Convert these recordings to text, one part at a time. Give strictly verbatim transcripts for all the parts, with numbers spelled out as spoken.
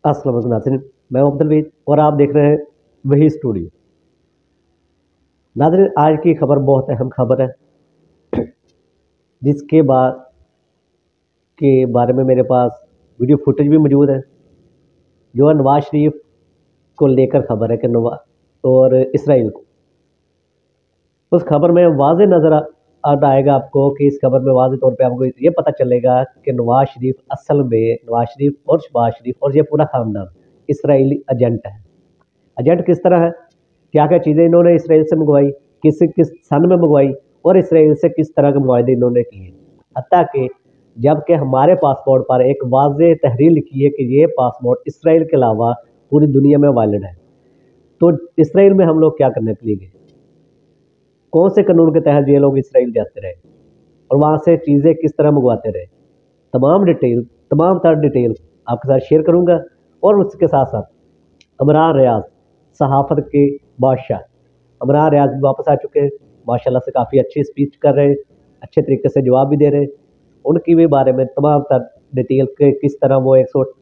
अस्सलाम वालेकुम नाज़रीन, मैं हूं अब्दुल वीर और आप देख रहे हैं वही स्टूडियो। नाज़रीन, आज की खबर बहुत अहम खबर है जिसके बाद के बारे में मेरे पास वीडियो फुटेज भी मौजूद है, जो है नवाज शरीफ को लेकर खबर है कि नवा और इसराइल को। उस खबर में वाज़े नज़र आ आएगा आपको कि इस खबर में वाज़े तौर पे आपको ये पता चलेगा कि नवाज शरीफ असल में नवाज शरीफ और शहबाज शरीफ और ये पूरा खानदान इसराइली एजेंट है। एजेंट किस तरह है, क्या क्या चीज़ें इन्होंने इसराइल से मंगवाई, किस किस सन में मंगवाई और इसराइल से किस तरह के मुआहदे इन्होंने किए। हत्ता कि जबकि हमारे पासपोर्ट पर एक वाज़े तहरीर लिखी है कि ये पासपोर्ट इसराइल के अलावा पूरी दुनिया में वैलिड है। तो इसराइल में हम लोग क्या करने के लिए गए, कौन से कानून के तहत ये लोग इसराइल जाते रहे और वहाँ से चीज़ें किस तरह मंगवाते रहे, तमाम डिटेल तमाम तरह डिटेल आपके साथ शेयर करूँगा। और उसके साथ साथ इमरान रियाज, सहाफ़त के बादशाह इमरान रियाज भी वापस आ चुके हैं। माशाल्लाह से काफ़ी अच्छी स्पीच कर रहे हैं, अच्छे तरीके से जवाब भी दे रहे हैं। उनकी भी बारे में तमाम तर डिटेल के किस तरह वो एक सौ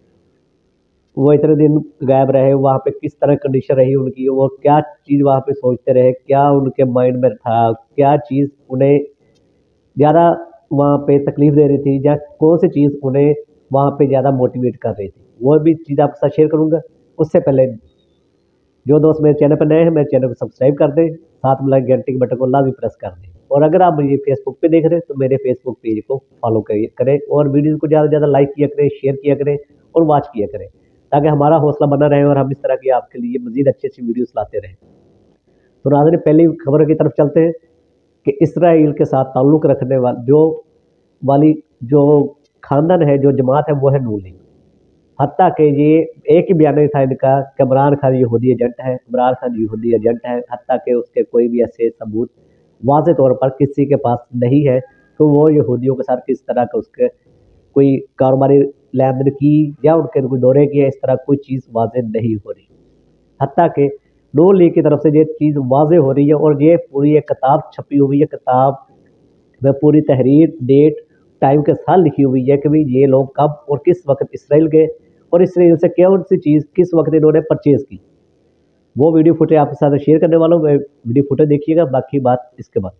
वो इतने दिन गायब रहे, वहाँ पे किस तरह कंडीशन रही उनकी, वो क्या चीज़ वहाँ पे सोचते रहे, क्या उनके माइंड में था, क्या चीज़ उन्हें ज़्यादा वहाँ पे तकलीफ़ दे रही थी या कौन सी चीज़ उन्हें वहाँ पे ज़्यादा मोटिवेट कर रही थी, वो भी चीज़ आपके साथ शेयर करूँगा। उससे पहले जो दोस्त मेरे चैनल पर नए हैं, मेरे चैनल को सब्सक्राइब कर दें, साथ में घंटे के बटन को लाजमी प्रेस कर दें। और अगर आप मुझे फेसबुक पे देख रहे हैं तो मेरे फेसबुक पेज को फॉलो करें और वीडियो को ज़्यादा से ज़्यादा लाइक किया करें, शेयर किया करें और वॉच किया करें, ताकि हमारा हौसला बना रहे और हम इस तरह की आपके लिए मज़ीद अच्छी अच्छी वीडियोस लाते रहें। तो नाज़रीन, पहली खबर की तरफ चलते हैं कि इसराइल के साथ ताल्लुक़ रखने वाली जो वाली जो ख़ानदान है, जो जमात है, वो है नून लीग। हत्ता कि ये एक ही बयान था इनका कि इमरान खान यहूदी एजेंट है, इमरान खान यहूदी एजेंट है। हत्ता कि उसके कोई भी ऐसे सबूत वाज़े तौर पर किसी के पास नहीं है कि वो यहूदियों के साथ किस तरह का उसके कोई कारोबारी लेन देन की या उनके कोई दौरे किए, इस तरह कोई चीज़ वाज़े नहीं हो रही। हत्ता कि नून लीग की तरफ से ये चीज़ वाज़े हो रही है और ये पूरी एक किताब छपी हुई है, किताब में पूरी तहरीर, डेट, टाइम के साथ लिखी हुई है कि भाई ये लोग कब और किस वक्त इसराइल गए और इसराइल से कौन सी चीज़ किस वक्त इन्होंने परचेज़ की। वो वीडियो फुटेज आपके साथ शेयर करने वाला हूँ, वीडियो फुटेज देखिएगा, बाकी बात इसके बाद।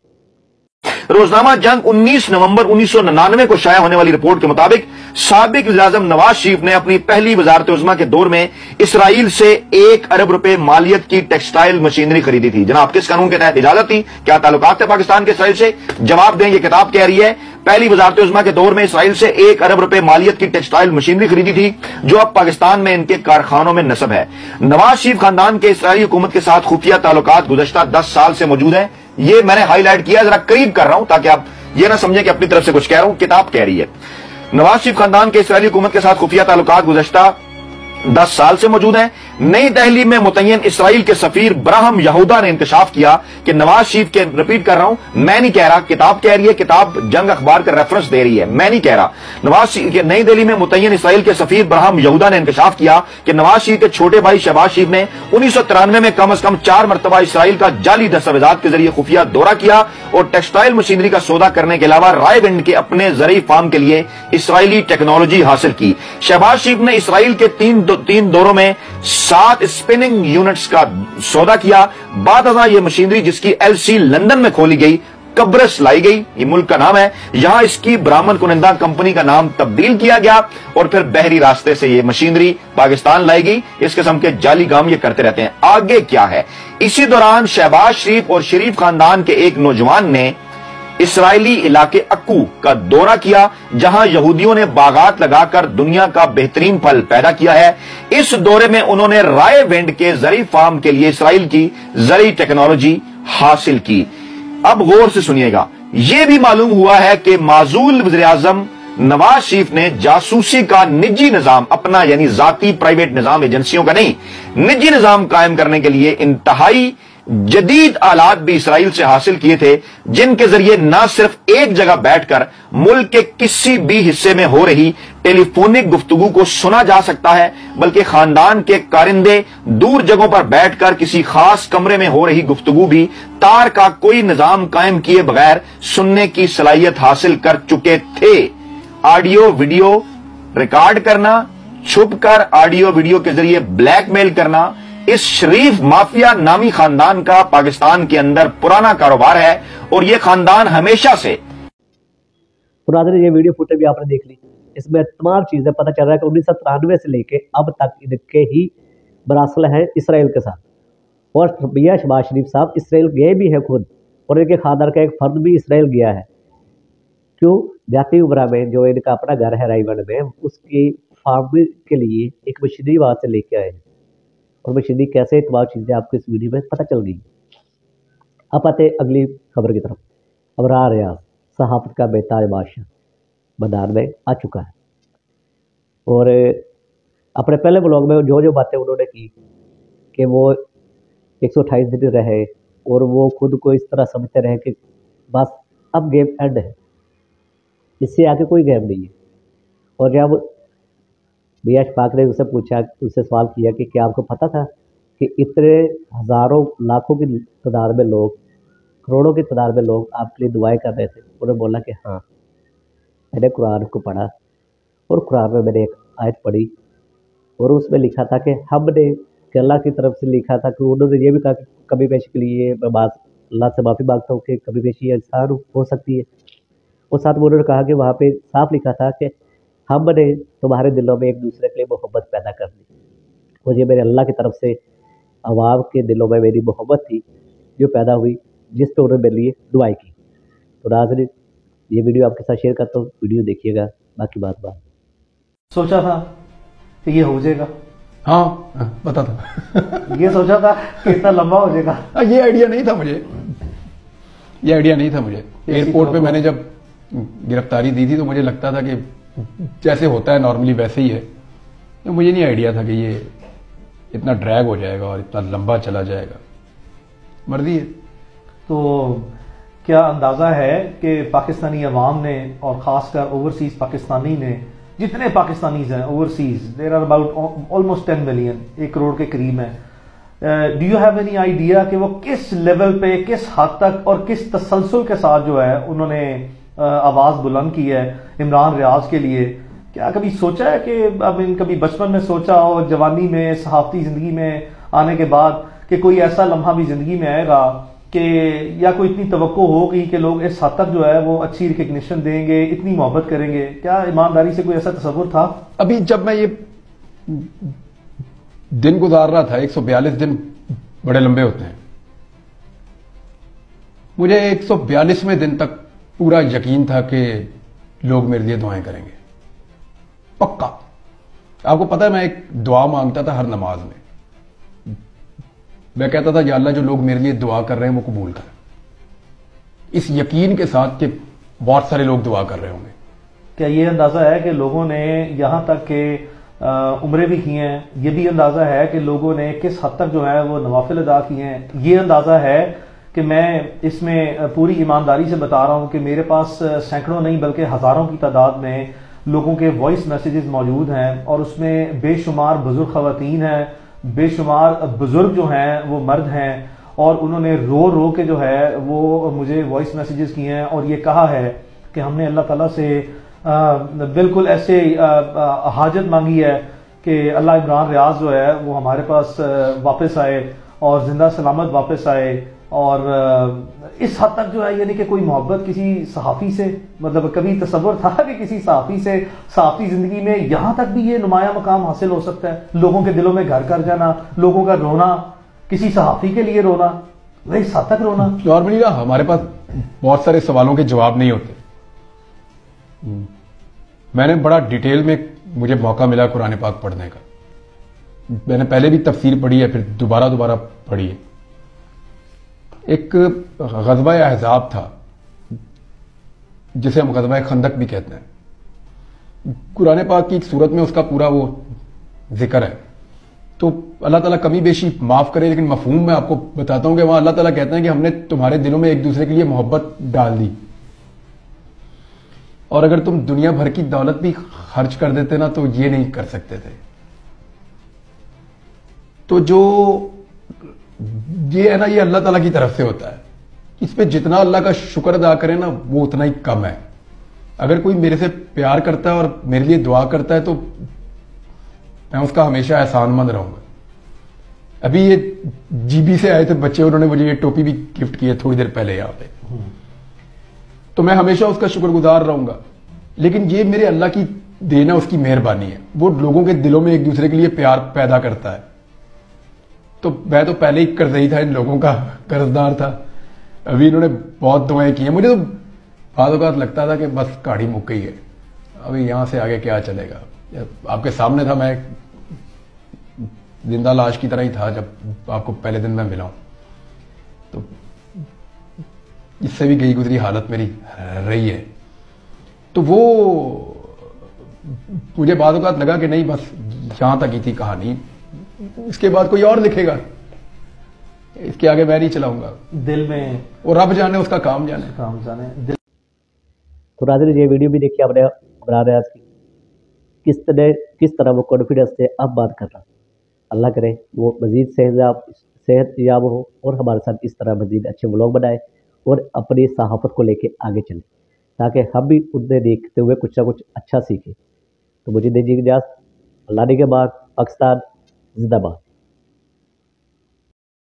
रोजनामा जंग उन्नीस नवंबर उन्नीस सौ निन्यानवे को शाया होने वाली रिपोर्ट के मुताबिक साबिक वज़ीर-ए-आज़म नवाज शरीफ ने अपनी पहली वज़ारत-ए-उज़्मा के दौर में इसराइल से एक अरब रुपए मालियत की टेक्सटाइल मशीनरी खरीदी थी। जनाब, किस कानून के तहत इजाजत थी, क्या ताल्लुकात थे पाकिस्तान के इसराइल से? जवाब दें, ये किताब कह रही है पहली वज़ारत-ए-उज़्मा के दौर में इसराइल से एक अरब रुपए मालियत की टेक्सटाइल मशीनरी खरीदी थी, जो अब पाकिस्तान में इनके कारखानों में नस्ब है। नवाज शरीफ खानदान के इसराइली हुकूमत के साथ खुफिया ताल्लुकात गुज़श्ता दस साल से मौजूद है। ये मैंने हाईलाइट किया, जरा करीब कर रहा हूं ताकि आप ये ना समझें कि अपनी तरफ से कुछ कह रहा हूं। किताब कह रही है नवाज शरीफ खानदान के इसराइली हुकूमत के साथ खुफिया ताल्लुकात गुज़श्ता दस साल से मौजूद है। नई दिल्ली में मुतय्यन इसराइल के सफीर ब्राहम यहूदा ने इंकशाफ किया कि नवाज शरीफ के, रिपीट कर रहा हूं, मैं नहीं कह रहा, किताब कह रही है, किताब जंग अखबार का रेफरेंस दे रही है, मैं नहीं कह रहा। नवाज शरीफ के नई दिल्ली में मुतय्यन इसराइल के सफीर ब्राहम यहूदा ने इंकशाफ किया कि नवाज शरीफ के छोटे भाई शहबाज शरीफ ने उन्नीस सौ तिरानवे में कम अज कम चार मरतबा इसराइल का जाली दस्तावेजात के जरिए खुफिया दौरा किया और टेक्सटाइल मशीनरी का सौदा करने के अलावा रायविंड के अपने ज़रई फार्म के लिए इसराइली टेक्नोलॉजी हासिल की। शहबाज शरीफ ने इसराइल के तीन दो, तीन दौरों में सात स्पिनिंग यूनिट्स का सौदा किया। बाद अज़ां ये मशीनरी, जिसकी एलसी लंदन में खोली गई, कब्रस लाई गई, ये मुल्क का नाम है, यहां इसकी बरामद कुनिंदा कंपनी का नाम तब्दील किया गया और फिर बहरी रास्ते से ये मशीनरी पाकिस्तान लाई गई। इस किस्म के जाली काम ये करते रहते हैं। आगे क्या है, इसी दौरान शहबाज शरीफ और शरीफ खानदान के एक नौजवान ने इसराइली इलाके अक्कू का दौरा किया, जहां यहूदियों ने बागात लगाकर दुनिया का बेहतरीन फल पैदा किया है। इस दौरे में उन्होंने रायविंड के जरी फार्म के लिए इसराइल की जरी टेक्नोलॉजी हासिल की। अब गौर से सुनिएगा, यह भी मालूम हुआ है कि माजूल वज़ीर-ए-आज़म नवाज शरीफ ने जासूसी का निजी निजाम अपना, यानी जाती प्राइवेट निजाम, एजेंसियों का नहीं, निजी निजाम कायम करने के लिए इंतहाई जदीद आलात भी इसराइल से हासिल किए थे, जिनके जरिए न सिर्फ एक जगह बैठकर मुल्क के किसी भी हिस्से में हो रही टेलीफोनिक गुफ्तगू को सुना जा सकता है, बल्कि खानदान के कारिंदे दूर जगहों पर बैठकर किसी खास कमरे में हो रही गुफ्तगू भी तार का कोई निजाम कायम किए बगैर सुनने की सलाहियत हासिल कर चुके थे। ऑडियो वीडियो रिकॉर्ड करना, छुपकर ऑडियो वीडियो के जरिए ब्लैकमेल करना इस शरीफ माफिया नामी खानदान का पाकिस्तान के अंदर पुराना कारोबार है और यह खानदान हमेशा से। तो नाज़रीन, ये वीडियो फुटेज भी आपने देख ली, इसमें तमाम चीजें पता चल रहा है कि उन्नीस सौ तिरानवे से लेके अब तक इनके ही मरासल हैं इसराइल के साथ। और मियां शहबाज शरीफ साहब इसराइल गए भी हैं खुद, और इनके खानदान का एक फर्द भी इसराइल गया है। क्यों? जाती उम्र में जो इनका अपना घर है रायगढ़ में, उसकी फार्मिंग के लिए एक मशीनरी वहाँ से लेके आए हैं। और मशीनरी कैसे, तमाम चीज़ें आपको इस वीडियो में पता चल गई। अब आते अगली खबर की तरफ। अबरार रियाज सहाफत का बेताज बादशाह मैदान में आ चुका है, और अपने पहले ब्लॉग में जो जो बातें उन्होंने की कि वो एक सौ अट्ठाईस दिन रहे और वो खुद को इस तरह समझते रहे कि बस अब गेम एंड है, इससे आगे कोई गेम नहीं है। और जब मियां शफाक ने उससे पूछा, उससे सवाल किया कि क्या आपको पता था कि इतने हज़ारों लाखों की तादाद में लोग, करोड़ों की तादाद में लोग आपके लिए दुआएं कर रहे थे? उन्होंने बोला कि हाँ, मैंने कुरान को पढ़ा और कुरान में मैंने एक आयत पढ़ी और उसमें लिखा था कि हमने कि अल्लाह की तरफ से लिखा था कि उन्होंने ये भी कहा कि कभी पेशी के लिए मैं बात अल्लाह से माफ़ी मांगता हूँ कि कभी पेशी इंसान हो सकती है। और साथ में उन्होंने कहा कि वहाँ पे साफ लिखा था कि हमने तुम्हारे दिलों में एक दूसरे के लिए मोहब्बत पैदा कर दी, और ये मेरे अल्लाह की तरफ से अवाम के दिलों में मेरी मोहब्बत थी जो पैदा हुई, जिस पर उन्होंने मेरे लिए दुआएं की। तो नाज़रीन, ये वीडियो आपके साथ शेयर करता हूँ, वीडियो देखिएगा, बाकी बात बात। सोचा था कि ये हो जाएगा? हाँ, पता था। ये सोचा था कि इतना लंबा हो जाएगा? ये आइडिया नहीं था मुझे, ये आइडिया नहीं था मुझे। एयरपोर्ट पे मैंने जब गिरफ्तारी दी थी तो मुझे लगता था कि जैसे होता है नॉर्मली वैसे ही है, तो मुझे नहीं आइडिया था कि ये इतना ड्रैग हो जाएगा और इतना लंबा चला जाएगा। मर्जी है। तो क्या अंदाजा है कि पाकिस्तानी अवाम ने और खासकर ओवरसीज पाकिस्तानी ने, जितने पाकिस्तानीज हैं overseas, there are about almost ten million, एक करोड़ के करीब हैं, do you have any idea कि वो किस लेवल पे, किस हद तक और किस तसलसल के साथ जो है उन्होंने uh, आवाज बुलंद की है इमरान रियाज के लिए? क्या कभी सोचा है कि अब इन कभी बचपन में सोचा हो, जवानी में, सहाफती जिंदगी में आने के बाद, कि कोई ऐसा लम्हा भी जिंदगी में आएगा कि या कोई इतनी तवक्को होगी कि लोग इस हद तक जो है वो अच्छी रिकग्निशन देंगे, इतनी मोहब्बत करेंगे? क्या ईमानदारी से कोई ऐसा तस्वुर था? अभी जब मैं ये दिन गुजार रहा था, एक सौ बयालीस दिन बड़े लंबे होते हैं, मुझे एक सौ बयालीसवें दिन तक पूरा यकीन था कि लोग मेरे लिए दुआएं करेंगे, पक्का। आपको पता है, मैं एक दुआ मांगता था हर नमाज में। मैं कहता था, या अल्लाह, जो लोग मेरे लिए दुआ कर रहे हैं वो कबूल कर, इस यकीन के साथ कि बहुत सारे लोग दुआ कर रहे होंगे। क्या ये अंदाजा है कि लोगों ने यहां तक के उम्रे भी किए हैं? ये भी अंदाजा है कि लोगों ने किस हद तक जो है वो नवाफिल अदा किए हैं? ये अंदाजा है कि मैं इसमें पूरी ईमानदारी से बता रहा हूं कि मेरे पास सैकड़ों नहीं बल्कि हजारों की तादाद में लोगों के वॉइस मैसेजेस मौजूद हैं, और उसमें बेशुमार बुजुर्ग खवातीन हैं, बेशुमार बुजुर्ग जो हैं वो मर्द हैं, और उन्होंने रो रो के जो है वो मुझे वॉइस मैसेजेस किए हैं और ये कहा है कि हमने अल्लाह ताला से आ, बिल्कुल ऐसे आ, आ, हाजत मांगी है कि अल्लाह इमरान रियाज जो है वो हमारे पास वापस आए और जिंदा सलामत वापस आए। और इस हद तक जो है, यानी कि कोई मोहब्बत किसी सहाफ़ी से, मतलब कभी तसव्वुर था कि किसी सहाफ़ी से सहाफ़ी जिंदगी में यहां तक भी ये नुमाया मकाम हासिल हो सकता है? लोगों के दिलों में घर कर जाना, लोगों का रोना, किसी सहाफ़ी के लिए रोना, वही इस हद तक रोना। नॉर्मली ना हमारे पास बहुत सारे सवालों के जवाब नहीं होते। मैंने बड़ा डिटेल में, मुझे मौका मिला कुरान पाक पढ़ने का, मैंने पहले भी तफसीर पढ़ी है, फिर दोबारा दोबारा पढ़ी है। एक ग़ज़वा अहज़ाब था जिसे हम ग़ज़वा खंदक भी कहते हैं। कुरान पाक की एक सूरत में उसका पूरा वो जिक्र है। तो अल्लाह ताला कमी बेशी माफ करे, लेकिन मफहूम मैं आपको बताता हूं कि वहां अल्लाह ताला कहते हैं कि हमने तुम्हारे दिलों में एक दूसरे के लिए मोहब्बत डाल दी, और अगर तुम दुनिया भर की दौलत भी खर्च कर देते ना तो ये नहीं कर सकते थे। तो जो ये है ना, ये अल्लाह ताला की तरफ से होता है। इस पे जितना अल्लाह का शुक्र अदा करें ना वो उतना ही कम है। अगर कोई मेरे से प्यार करता है और मेरे लिए दुआ करता है तो मैं उसका हमेशा एहसानमंद रहूंगा। अभी ये जीबी से आए थे बच्चे, उन्होंने मुझे ये टोपी भी गिफ्ट की है थोड़ी देर पहले यहाँ पे, तो मैं हमेशा उसका शुक्रगुजार रहूंगा। लेकिन ये मेरे अल्लाह की देन है, उसकी मेहरबानी है, वो लोगों के दिलों में एक दूसरे के लिए प्यार पैदा करता है। तो मैं तो पहले ही कर्जई था, इन लोगों का कर्जदार था। अभी इन्होंने बहुत दुआएं की हैं। मुझे तो बाद औक़ात लगता था कि बस गाड़ी मुक गई है, अभी यहां से आगे क्या चलेगा। आपके सामने था, मैं जिंदा लाश की तरह ही था जब आपको पहले दिन मैं मिला हूं। तो इससे भी गई गुजरी हालत मेरी रही है। तो वो मुझे बाद औक़ात लगा कि नहीं, बस यहां तक ही थी कहानी, इसके बाद कोई और लिखेगा, इसके आगे मैं नहीं चलाऊंगा। दिल में और रब जाने, उसका काम जाने काम जाने दिल। तो नाज़रीन, ये वीडियो भी देखिए आपने बना रहे की किस तरह किस तरह वो कॉन्फिडेंस से अब बात कर रहा। अल्लाह करे वो मज़ीद सेहत सेहत याब हो और हमारे साथ इस तरह मज़ीद अच्छे व्लॉग बनाए और अपनी सहाफ़त को लेके आगे चले, ताकि हम भी उन्हें देखते हुए कुछ ना कुछ अच्छा सीखें। तो मुझे दीजिए इजाज़त। अल्लाह ने के बाद पाकिस्तान जिंदाबाद।